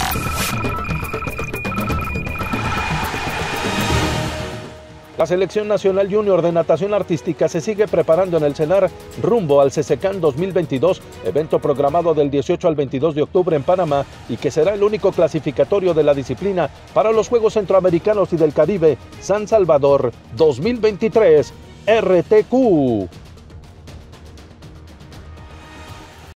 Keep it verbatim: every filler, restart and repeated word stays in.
La Selección Nacional Junior de Natación Artística se sigue preparando en el CENAR rumbo al CESECAN dos mil veintidós, evento programado del dieciocho al veintidós de octubre en Panamá y que será el único clasificatorio de la disciplina para los Juegos Centroamericanos y del Caribe San Salvador dos mil veintitrés. R T Q.